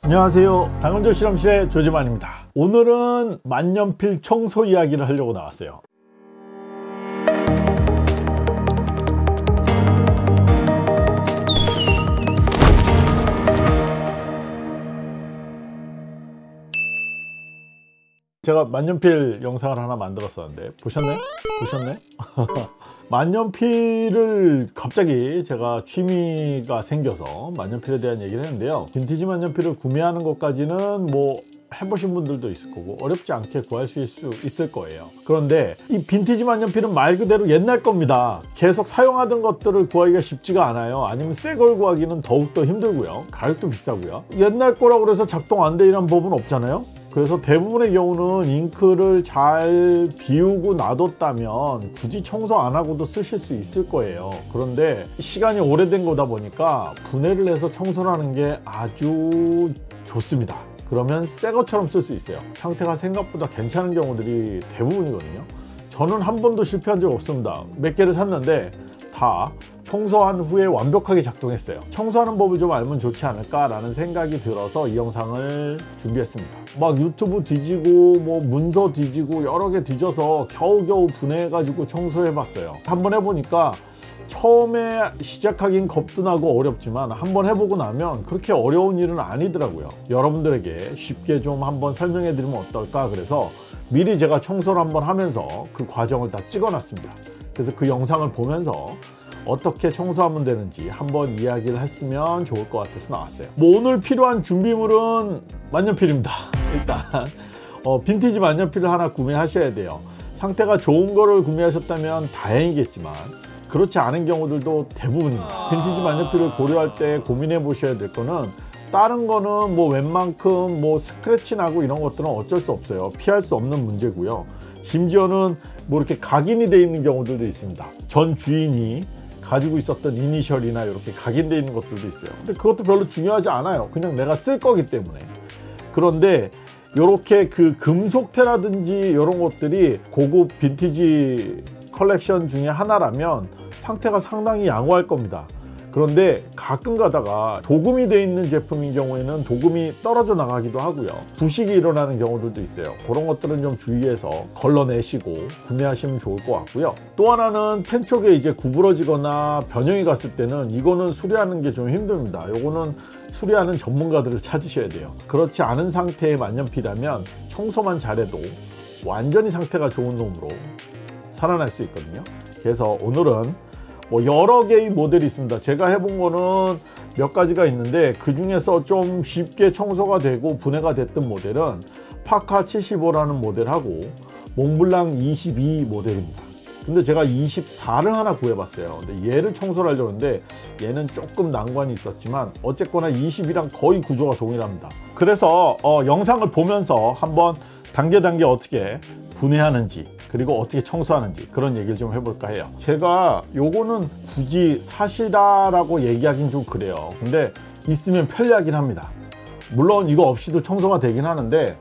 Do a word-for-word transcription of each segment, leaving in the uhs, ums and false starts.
안녕하세요, 당근조 실험실의 조지만입니다. 오늘은 만년필 청소 이야기를 하려고 나왔어요. 제가 만년필 영상을 하나 만들었었는데 보셨나요? 보셨나요? 만년필을 갑자기 제가 취미가 생겨서 만년필에 대한 얘기를 했는데요, 빈티지 만년필을 구매하는 것까지는 뭐 해보신 분들도 있을 거고 어렵지 않게 구할 수 있을 거예요. 그런데 이 빈티지 만년필은 말 그대로 옛날 겁니다. 계속 사용하던 것들을 구하기가 쉽지가 않아요. 아니면 새 걸 구하기는 더욱더 힘들고요, 가격도 비싸고요. 옛날 거라고 해서 작동 안 되는 법은 없잖아요. 그래서 대부분의 경우는 잉크를 잘 비우고 놔뒀다면 굳이 청소 안 하고도 쓰실 수 있을 거예요. 그런데 시간이 오래된 거다 보니까 분해를 해서 청소를 하는 게 아주 좋습니다. 그러면 새 것처럼 쓸 수 있어요. 상태가 생각보다 괜찮은 경우들이 대부분이거든요. 저는 한 번도 실패한 적 없습니다. 몇 개를 샀는데 다 청소한 후에 완벽하게 작동했어요. 청소하는 법을 좀 알면 좋지 않을까 라는 생각이 들어서 이 영상을 준비했습니다. 막 유튜브 뒤지고 뭐 문서 뒤지고 여러 개 뒤져서 겨우겨우 분해해 가지고 청소해 봤어요. 한번 해보니까 처음에 시작하긴 겁도 나고 어렵지만 한번 해보고 나면 그렇게 어려운 일은 아니더라고요. 여러분들에게 쉽게 좀 한번 설명해 드리면 어떨까, 그래서 미리 제가 청소를 한번 하면서 그 과정을 다 찍어 놨습니다. 그래서 그 영상을 보면서 어떻게 청소하면 되는지 한번 이야기를 했으면 좋을 것 같아서 나왔어요. 뭐 오늘 필요한 준비물은 만년필입니다. 일단 어, 빈티지 만년필을 하나 구매하셔야 돼요. 상태가 좋은 거를 구매하셨다면 다행이겠지만 그렇지 않은 경우들도 대부분입니다. 빈티지 만년필을 고려할 때 고민해 보셔야 될 거는, 다른 거는 뭐 웬만큼 뭐 스크래치 나고 이런 것들은 어쩔 수 없어요. 피할 수 없는 문제고요. 심지어는 뭐 이렇게 각인이 되어 있는 경우들도 있습니다. 전 주인이 가지고 있었던 이니셜이나 이렇게 각인되어 있는 것들도 있어요. 근데 그것도 별로 중요하지 않아요. 그냥 내가 쓸 거기 때문에. 그런데 이렇게 그 금속테라든지 이런 것들이 고급 빈티지 컬렉션 중에 하나라면 상태가 상당히 양호할 겁니다. 그런데 가끔 가다가 도금이 되어 있는 제품인 경우에는 도금이 떨어져 나가기도 하고요, 부식이 일어나는 경우들도 있어요. 그런 것들은 좀 주의해서 걸러내시고 구매하시면 좋을 것 같고요. 또 하나는 펜 쪽에 이제 구부러지거나 변형이 갔을 때는 이거는 수리하는 게 좀 힘듭니다. 요거는 수리하는 전문가들을 찾으셔야 돼요. 그렇지 않은 상태의 만년필이라면 청소만 잘해도 완전히 상태가 좋은 놈으로 살아날 수 있거든요. 그래서 오늘은 뭐 여러 개의 모델이 있습니다. 제가 해본 거는 몇 가지가 있는데 그 중에서 좀 쉽게 청소가 되고 분해가 됐던 모델은 파카 칠십오라는 모델하고 몽블랑 이십이 모델입니다. 근데 제가 이십사를 하나 구해봤어요. 근데 얘를 청소를 하려고 했는데 얘는 조금 난관이 있었지만 어쨌거나 이십이랑 거의 구조가 동일합니다. 그래서 어, 영상을 보면서 한번 단계 단계 어떻게 분해하는지 그리고 어떻게 청소하는지 그런 얘기를 좀 해볼까 해요. 제가 요거는 굳이 사시라라고 얘기하긴 좀 그래요. 근데 있으면 편리하긴 합니다. 물론 이거 없이도 청소가 되긴 하는데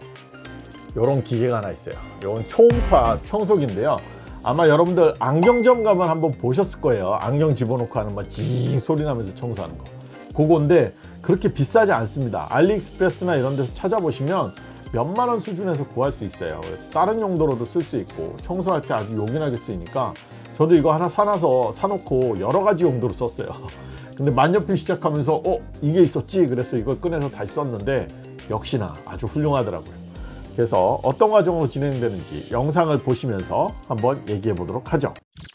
요런 기계가 하나 있어요. 요건 초음파 청소기인데요, 아마 여러분들 안경점 가면 한번 보셨을 거예요. 안경 집어넣고 하는 막 징 소리 나면서 청소하는 거, 그건데 그렇게 비싸지 않습니다. 알리익스프레스나 이런 데서 찾아보시면 몇만 원 수준에서 구할 수 있어요. 그래서 다른 용도로도 쓸 수 있고 청소할 때 아주 요긴하게 쓰이니까 저도 이거 하나 사놔서 사놓고 여러 가지 용도로 썼어요. 근데 만년필 시작하면서 어? 이게 있었지? 그래서 이걸 꺼내서 다시 썼는데 역시나 아주 훌륭하더라고요. 그래서 어떤 과정으로 진행되는지 영상을 보시면서 한번 얘기해 보도록 하죠.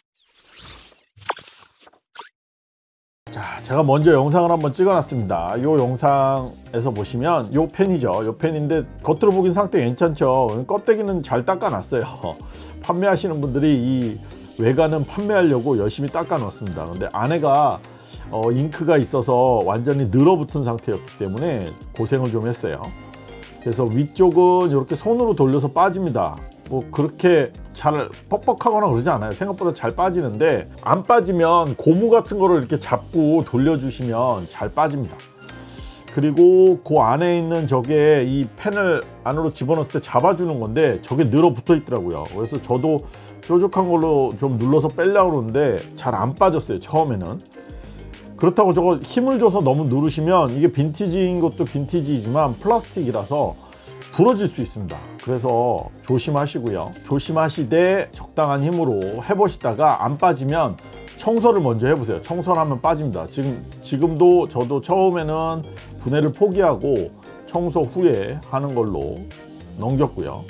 자, 제가 먼저 영상을 한번 찍어 놨습니다. 이 영상에서 보시면 이 펜이죠. 이 펜인데 겉으로 보긴 상태 괜찮죠. 껍데기는 잘 닦아 놨어요. 판매하시는 분들이 이 외관은 판매하려고 열심히 닦아 놨습니다. 근데 안에가 어, 잉크가 있어서 완전히 늘어붙은 상태였기 때문에 고생을 좀 했어요. 그래서 위쪽은 이렇게 손으로 돌려서 빠집니다. 뭐 그렇게 잘 뻑뻑하거나 그러지 않아요. 생각보다 잘 빠지는데, 안 빠지면 고무 같은 거를 이렇게 잡고 돌려주시면 잘 빠집니다. 그리고 그 안에 있는 저게 이 펜을 안으로 집어넣었을 때 잡아주는 건데 저게 늘어붙어 있더라고요. 그래서 저도 뾰족한 걸로 좀 눌러서 빼려고 그러는데 잘 안 빠졌어요, 처음에는. 그렇다고 저거 힘을 줘서 너무 누르시면 이게 빈티지인 것도 빈티지이지만 플라스틱이라서 부러질 수 있습니다. 그래서 조심하시고요. 조심하시되 적당한 힘으로 해보시다가 안 빠지면 청소를 먼저 해보세요. 청소를 하면 빠집니다. 지금, 지금도 저도 처음에는 분해를 포기하고 청소 후에 하는 걸로 넘겼고요.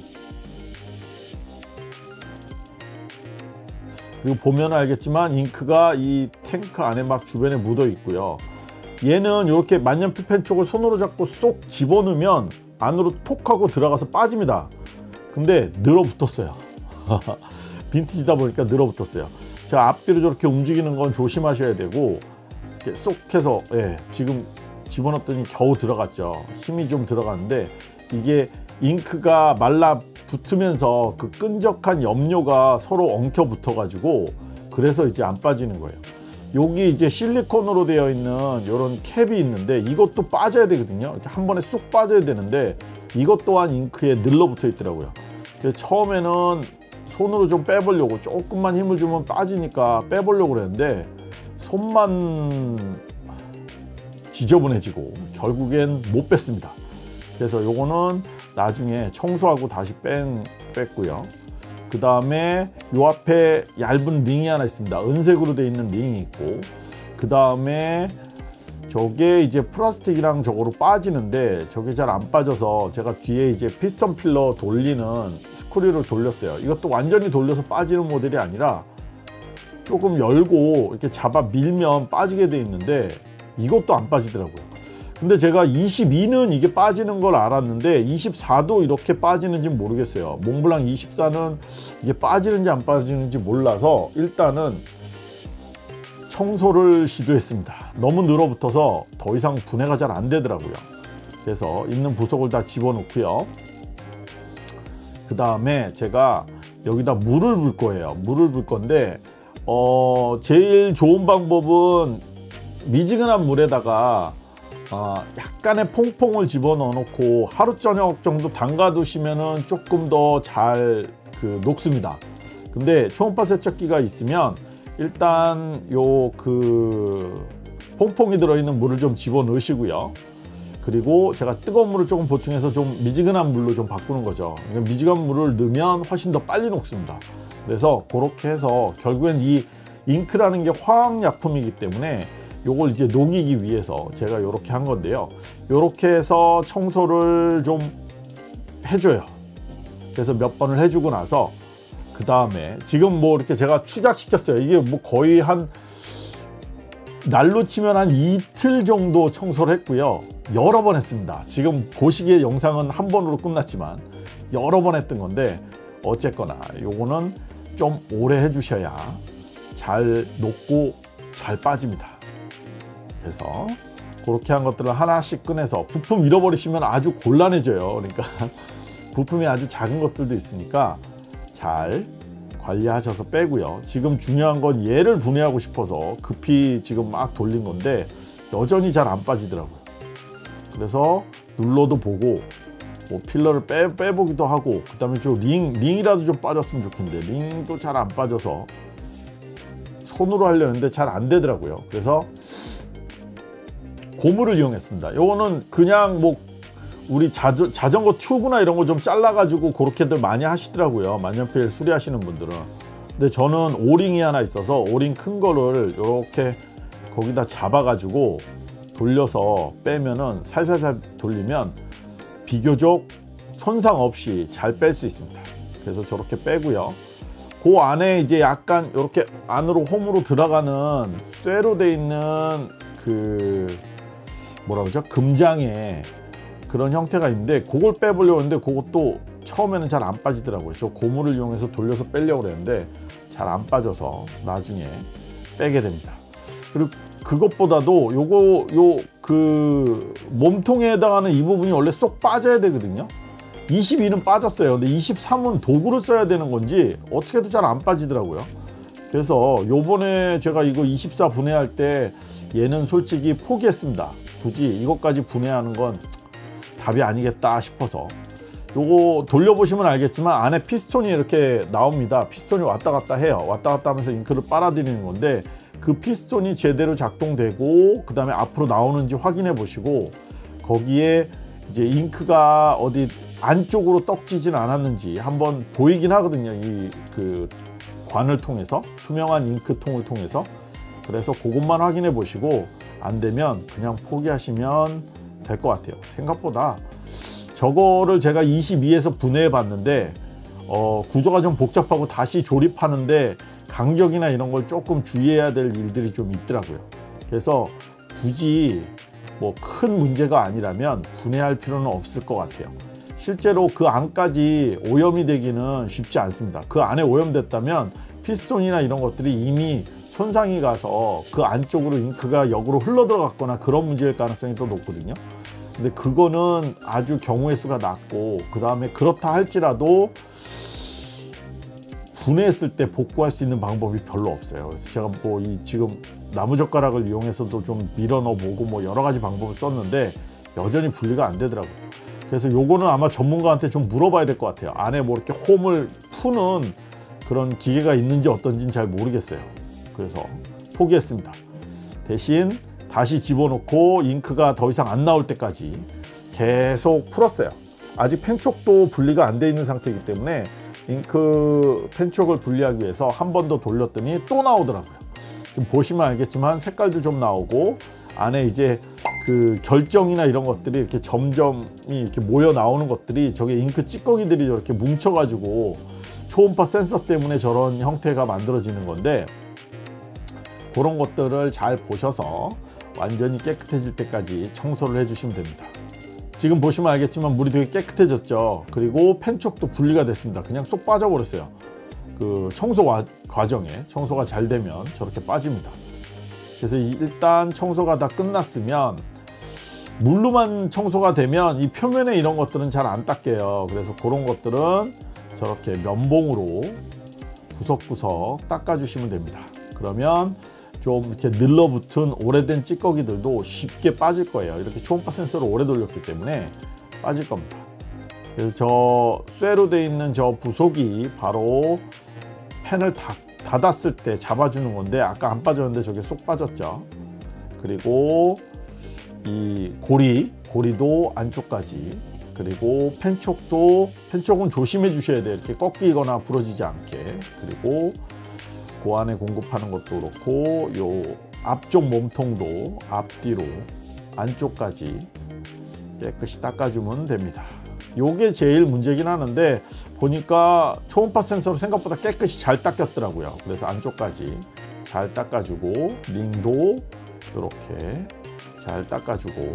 그리고 보면 알겠지만 잉크가 이 탱크 안에 막 주변에 묻어 있고요. 얘는 이렇게 만년필 펜 쪽을 손으로 잡고 쏙 집어넣으면 안으로 톡 하고 들어가서 빠집니다. 근데 늘어붙었어요. 빈티지다 보니까 늘어붙었어요. 자, 앞뒤로 저렇게 움직이는 건 조심하셔야 되고, 이렇게 쏙 해서, 예, 지금 집어넣었더니 겨우 들어갔죠. 힘이 좀 들어갔는데, 이게 잉크가 말라 붙으면서 그 끈적한 염료가 서로 엉켜 붙어 가지고 그래서 이제 안 빠지는 거예요. 여기 이제 실리콘으로 되어 있는 이런 캡이 있는데 이것도 빠져야 되거든요. 이렇게 한 번에 쑥 빠져야 되는데 이것 또한 잉크에 늘러붙어 있더라고요. 그래서 처음에는 손으로 좀 빼보려고, 조금만 힘을 주면 빠지니까 빼보려고 그랬는데 손만 지저분해지고 결국엔 못 뺐습니다. 그래서 요거는 나중에 청소하고 다시 뺀, 뺐고요. 그 다음에 요 앞에 얇은 링이 하나 있습니다. 은색으로 되어 있는 링이 있고, 그 다음에 저게 이제 플라스틱이랑 저거로 빠지는데 저게 잘 안 빠져서 제가 뒤에 이제 피스톤 필러 돌리는 스크류를 돌렸어요. 이것도 완전히 돌려서 빠지는 모델이 아니라 조금 열고 이렇게 잡아 밀면 빠지게 돼 있는데 이것도 안 빠지더라고요. 근데 제가 이십이는 이게 빠지는 걸 알았는데 이십사도 이렇게 빠지는지 모르겠어요. 몽블랑 이십사는 이게 빠지는지 안 빠지는지 몰라서 일단은 청소를 시도했습니다. 너무 늘어붙어서 더 이상 분해가 잘 안 되더라고요. 그래서 있는 부속을 다 집어넣고요. 그 다음에 제가 여기다 물을 붓을 거예요. 물을 붓을 건데 어, 제일 좋은 방법은 미지근한 물에다가 어, 약간의 퐁퐁을 집어넣어 놓고 하루 저녁 정도 담가 두시면은 조금 더 잘 그 녹습니다. 근데 초음파 세척기가 있으면 일단 요 그 퐁퐁이 들어있는 물을 좀 집어 넣으시고요. 그리고 제가 뜨거운 물을 조금 보충해서 좀 미지근한 물로 좀 바꾸는 거죠. 미지근한 물을 넣으면 훨씬 더 빨리 녹습니다. 그래서 그렇게 해서 결국엔 이 잉크라는 게 화학약품이기 때문에 요걸 이제 녹이기 위해서 제가 이렇게 한 건데요. 이렇게 해서 청소를 좀 해줘요. 그래서 몇 번을 해주고 나서 그 다음에 지금 뭐 이렇게 제가 추작시켰어요. 이게 뭐 거의 한 날로 치면 한 이틀 정도 청소를 했고요. 여러 번 했습니다. 지금 보시기에 영상은 한 번으로 끝났지만 여러 번 했던 건데 어쨌거나 요거는 좀 오래 해주셔야 잘 녹고 잘 빠집니다. 그래서 그렇게 한 것들을 하나씩 꺼내서 부품 잃어버리시면 아주 곤란해져요. 그러니까 부품이 아주 작은 것들도 있으니까 잘 관리하셔서 빼고요. 지금 중요한 건 얘를 분해하고 싶어서 급히 지금 막 돌린 건데 여전히 잘 안 빠지더라고요. 그래서 눌러도 보고 뭐 필러를 빼, 빼보기도 하고, 그 다음에 좀 링, 링이라도 좀 빠졌으면 좋겠는데 링도 잘 안 빠져서 손으로 하려는데 잘 안 되더라고요. 그래서 고무를 이용했습니다. 요거는 그냥 뭐 우리 자저, 자전거 튜브나 이런 거 좀 잘라 가지고 그렇게들 많이 하시더라고요. 만년필 수리하시는 분들은. 근데 저는 오링이 하나 있어서 오링 큰 거를 이렇게 거기다 잡아 가지고 돌려서 빼면은 살살살 돌리면 비교적 손상 없이 잘 뺄 수 있습니다. 그래서 저렇게 빼고요. 그 안에 이제 약간 이렇게 안으로 홈으로 들어가는 쇠로 돼 있는 그 뭐라 그러죠? 금장에 그런 형태가 있는데 그걸 빼보려고 했는데 그것도 처음에는 잘 안 빠지더라고요. 저 고무를 이용해서 돌려서 빼려고 그랬는데 잘 안 빠져서 나중에 빼게 됩니다. 그리고 그것보다도 요거 요 그 몸통에 해당하는 이 부분이 원래 쏙 빠져야 되거든요. 이십이는 빠졌어요. 근데 이십삼은 도구를 써야 되는 건지 어떻게 해도 잘 안 빠지더라고요. 그래서 요번에 제가 이거 이십사 분해할 때 얘는 솔직히 포기했습니다. 굳이 이것까지 분해하는 건 답이 아니겠다 싶어서. 요거 돌려보시면 알겠지만 안에 피스톤이 이렇게 나옵니다. 피스톤이 왔다 갔다 해요. 왔다 갔다 하면서 잉크를 빨아들이는 건데 그 피스톤이 제대로 작동되고 그 다음에 앞으로 나오는지 확인해 보시고, 거기에 이제 잉크가 어디 안쪽으로 떡지진 않았는지 한번 보이긴 하거든요, 이 그 관을 통해서, 투명한 잉크통을 통해서. 그래서 그것만 확인해 보시고 안 되면 그냥 포기하시면 될 것 같아요. 생각보다 저거를 제가 이십이에서 분해해 봤는데 어, 구조가 좀 복잡하고 다시 조립하는데 간격이나 이런 걸 조금 주의해야 될 일들이 좀 있더라고요. 그래서 굳이 뭐 큰 문제가 아니라면 분해할 필요는 없을 것 같아요. 실제로 그 안까지 오염이 되기는 쉽지 않습니다. 그 안에 오염됐다면 피스톤이나 이런 것들이 이미 손상이 가서 그 안쪽으로 잉크가 역으로 흘러 들어갔거나 그런 문제일 가능성이 더 높거든요. 근데 그거는 아주 경우의 수가 낮고, 그 다음에 그렇다 할지라도 분해했을 때 복구할 수 있는 방법이 별로 없어요. 그래서 제가 뭐 이 지금 나무젓가락을 이용해서도 좀 밀어 넣어 보고 뭐 여러 가지 방법을 썼는데 여전히 분리가 안 되더라고요. 그래서 요거는 아마 전문가한테 좀 물어봐야 될 것 같아요. 안에 뭐 이렇게 홈을 푸는 그런 기계가 있는지 어떤지는 잘 모르겠어요. 그래서 포기했습니다. 대신 다시 집어넣고 잉크가 더 이상 안 나올 때까지 계속 풀었어요. 아직 펜촉도 분리가 안 돼 있는 상태이기 때문에 잉크 펜촉을 분리하기 위해서 한 번 더 돌렸더니 또 나오더라고요. 지금 보시면 알겠지만 색깔도 좀 나오고, 안에 이제 그 결정이나 이런 것들이 이렇게 점점이 이렇게 모여 나오는 것들이, 저게 잉크 찌꺼기들이 저렇게 뭉쳐 가지고 초음파 센서 때문에 저런 형태가 만들어지는 건데, 그런 것들을 잘 보셔서 완전히 깨끗해질 때까지 청소를 해 주시면 됩니다. 지금 보시면 알겠지만 물이 되게 깨끗해졌죠. 그리고 펜촉도 분리가 됐습니다. 그냥 쏙 빠져버렸어요. 그 청소 과정에 청소가 잘 되면 저렇게 빠집니다. 그래서 일단 청소가 다 끝났으면, 물로만 청소가 되면 이 표면에 이런 것들은 잘 안 닦여요. 그래서 그런 것들은 저렇게 면봉으로 구석구석 닦아주시면 됩니다. 그러면 좀 이렇게 늘러붙은 오래된 찌꺼기들도 쉽게 빠질 거예요. 이렇게 초음파 센서를 오래 돌렸기 때문에 빠질 겁니다. 그래서 저 쇠로 되어 있는 저 부속이 바로 펜을 다, 닫았을 때 잡아주는 건데, 아까 안 빠졌는데 저게 쏙 빠졌죠. 그리고 이 고리, 고리도 안쪽까지, 그리고 펜촉도, 펜촉은 조심해 주셔야 돼요. 이렇게 꺾이거나 부러지지 않게. 그리고 그 안에 공급하는 것도 그렇고, 요 앞쪽 몸통도 앞뒤로 안쪽까지 깨끗이 닦아주면 됩니다. 요게 제일 문제긴 하는데, 보니까 초음파 센서로 생각보다 깨끗이 잘 닦였더라고요. 그래서 안쪽까지 잘 닦아주고, 링도 이렇게 잘 닦아주고,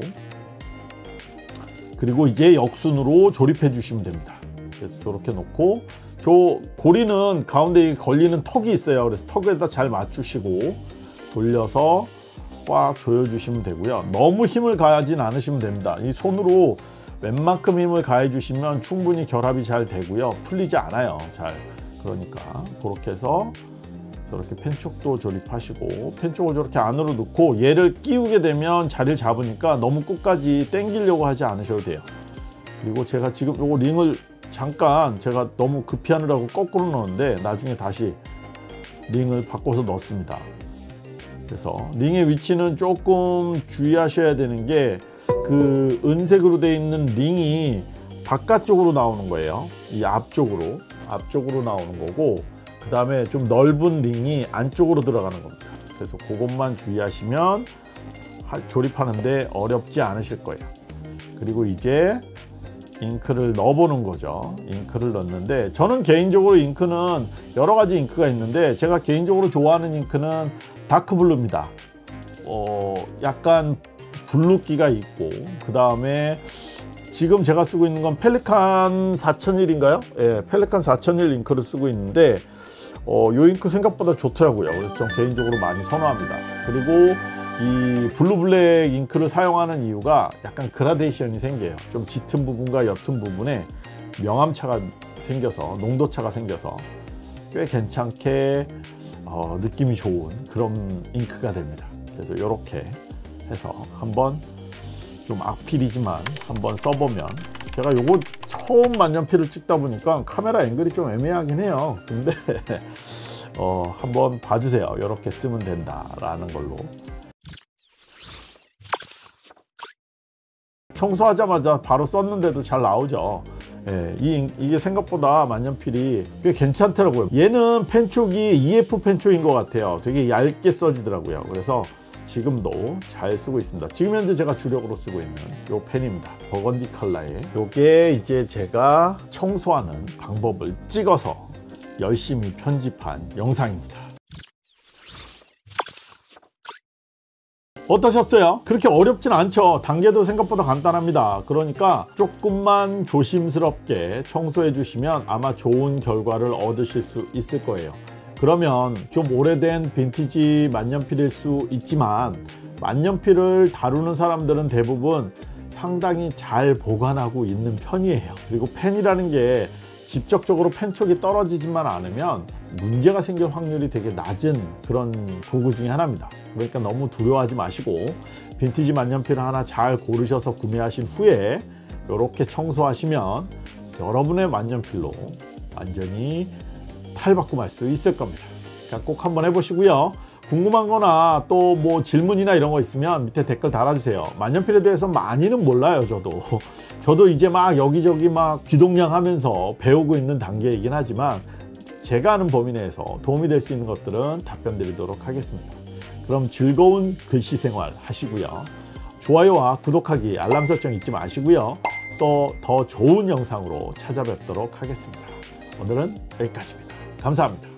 그리고 이제 역순으로 조립해 주시면 됩니다. 그래서 저렇게 놓고, 저 고리는 가운데 걸리는 턱이 있어요. 그래서 턱에다 잘 맞추시고 돌려서 꽉 조여주시면 되고요. 너무 힘을 가하진 않으시면 됩니다. 이 손으로 웬만큼 힘을 가해 주시면 충분히 결합이 잘 되고요. 풀리지 않아요, 잘. 그러니까 그렇게 해서 저렇게 펜촉도 조립하시고, 펜촉을 저렇게 안으로 넣고 얘를 끼우게 되면 자리를 잡으니까 너무 끝까지 당기려고 하지 않으셔도 돼요. 그리고 제가 지금 요거 링을 잠깐, 제가 너무 급히 하느라고 거꾸로 넣었는데 나중에 다시 링을 바꿔서 넣습니다. 그래서 링의 위치는 조금 주의하셔야 되는 게, 그 은색으로 되어 있는 링이 바깥쪽으로 나오는 거예요. 이 앞쪽으로 앞쪽으로 나오는 거고, 그 다음에 좀 넓은 링이 안쪽으로 들어가는 겁니다. 그래서 그것만 주의하시면 조립하는데 어렵지 않으실 거예요. 그리고 이제 잉크를 넣어보는 거죠. 잉크를 넣는데, 저는 개인적으로 잉크는 여러 가지 잉크가 있는데, 제가 개인적으로 좋아하는 잉크는 다크블루입니다. 어, 약간 블루기가 있고, 그 다음에 지금 제가 쓰고 있는 건 펠리칸 사천일인가요? 예, 펠리칸 사천일 잉크를 쓰고 있는데, 어, 요 잉크 생각보다 좋더라고요. 그래서 전 개인적으로 많이 선호합니다. 그리고 이 블루블랙 잉크를 사용하는 이유가 약간 그라데이션이 생겨요. 좀 짙은 부분과 옅은 부분에 명암차가 생겨서, 농도차가 생겨서 꽤 괜찮게 어, 느낌이 좋은 그런 잉크가 됩니다. 그래서 이렇게 해서 한번, 좀 악필이지만 한번 써보면, 제가 요거 처음 만년필을 찍다 보니까 카메라 앵글이 좀 애매하긴 해요. 근데 어, 한번 봐주세요. 이렇게 쓰면 된다라는 걸로. 청소하자마자 바로 썼는데도 잘 나오죠. 예, 이, 이게 생각보다 만년필이 꽤 괜찮더라고요. 얘는 펜촉이 이에프 펜촉인 것 같아요. 되게 얇게 써지더라고요. 그래서 지금도 잘 쓰고 있습니다. 지금 현재 제가 주력으로 쓰고 있는 요 펜입니다. 버건디 컬러의 요게 이제 제가 청소하는 방법을 찍어서 열심히 편집한 영상입니다. 어떠셨어요? 그렇게 어렵진 않죠. 단계도 생각보다 간단합니다. 그러니까 조금만 조심스럽게 청소해 주시면 아마 좋은 결과를 얻으실 수 있을 거예요. 그러면 좀 오래된 빈티지 만년필일 수 있지만 만년필을 다루는 사람들은 대부분 상당히 잘 보관하고 있는 편이에요. 그리고 펜이라는 게 직접적으로 펜촉이 떨어지지만 않으면 문제가 생길 확률이 되게 낮은 그런 도구 중에 하나입니다. 그러니까 너무 두려워하지 마시고 빈티지 만년필을 하나 잘 고르셔서 구매하신 후에 이렇게 청소하시면 여러분의 만년필로 완전히 탈바꿈할 수 있을 겁니다. 그러니까 꼭 한번 해보시고요. 궁금한 거나 또 뭐 질문이나 이런 거 있으면 밑에 댓글 달아주세요. 만년필에 대해서 많이는 몰라요. 저도 저도 이제 막 여기저기 막 귀동냥 하면서 배우고 있는 단계이긴 하지만 제가 아는 범위 내에서 도움이 될 수 있는 것들은 답변 드리도록 하겠습니다. 그럼 즐거운 글씨 생활 하시고요. 좋아요와 구독하기, 알람 설정 잊지 마시고요. 또 더 좋은 영상으로 찾아뵙도록 하겠습니다. 오늘은 여기까지입니다. 감사합니다.